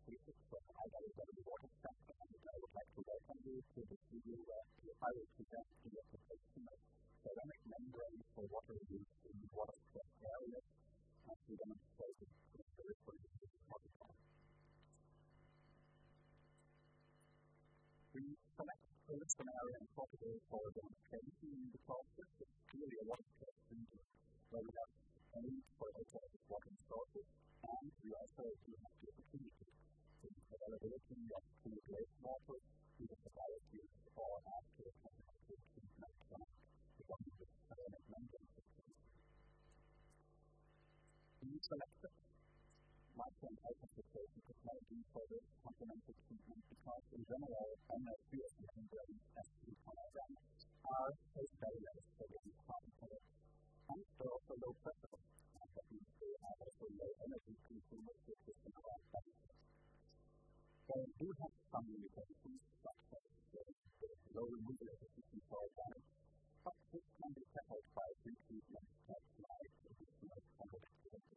basics of IWW Water Stack, and I would like to welcome you to this video where I will present the application of ceramic membrane for water use in water-stressed areas, and we demonstrate it in the reference to the protocol. We select an area in Portugal for a demonstration because this is clearly a water-stressed region where we have a need for alternative water sources, and we also do have the opportunity to availability of clean wastewater, either for direct use or after a concentrated treatment plant belonging to ceramic membrane systems. We selected micron ultrafiltration technology for this complementary treatment because, in general, ML3 membranes, as we call them, are safe barriers for the particle, and they're also low pressure. That means they are also low energy consumers, which is in our benefit. They do have some limitations, such as the low removal efficiency for organics, but this can be tackled by pre-treatment steps like additional conductivity.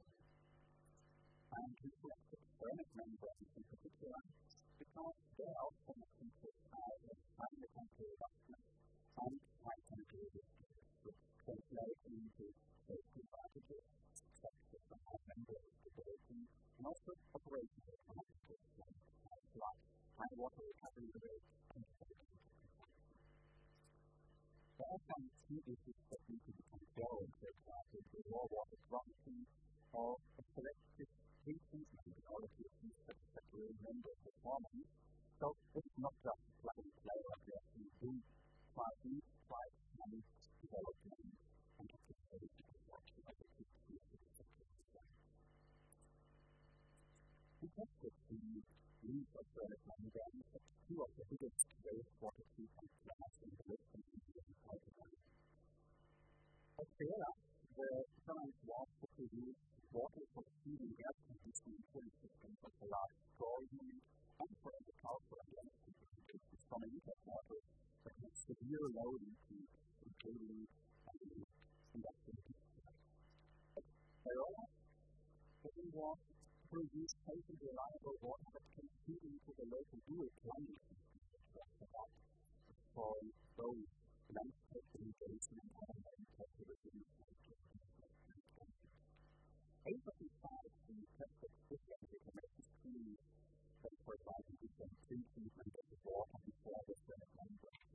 And we selected ceramic membranes in particular because they are often featured as a high mechanical robustness and high chemical resistance, which translate into safety advantages such as the high membrane stability and also operational advantages like high water recovery rate and stability. There are some key issues that need to be considered, for example, the raw water quantity or a selective pre-treatment in order to achieve satisfactory membrane performance. So it's not just plug and play like we actually do try and development and application of water as a key We tested the use of ceramic membranes at two of the biggest wastewater treatment plants in the Western European Portugal. At Ceará, the ceramic water produced water for feeding air conditioning cooling systems of the large straw unit and for agricultural and landscape applications from a heated water that has severe loading peaks, including industrial discharge. At Ceará, the was produce safe and reliable water that can feed into the local do-it-plumbing system for those landscape irrigation and other agricultural irrigation. 8 of these sites we tested different information schemes that provide different treatment of the water before the ceramic membrane.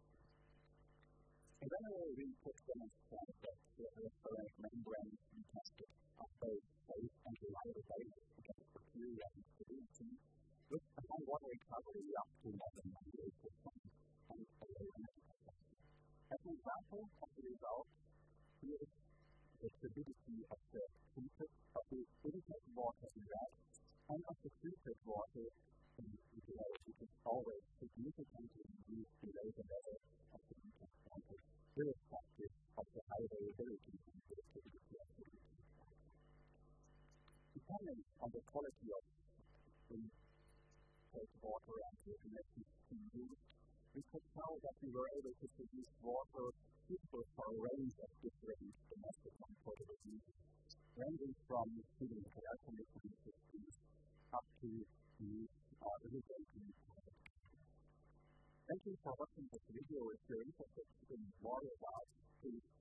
In general, we could demonstrate that the ceramic membranes we tested are both safe and reliable basis against bacteria and stability, with a high water recovery up to more than 98% and a low energy consumption. As an example of the result, here is the stability of the intake water in red and of the filtered water in yellow, which is always significantly reduced below the level of the intake water, irrespective of the high variability and productivity of the intake water. Depending on the quality of intake water and the information being used, we could tell that we were able to produce water suitable for a range of different domestic and portable uses, ranging from feeding the air conditioning systems up to irrigating products. Thank you for watching this video. If you're interested in more about, please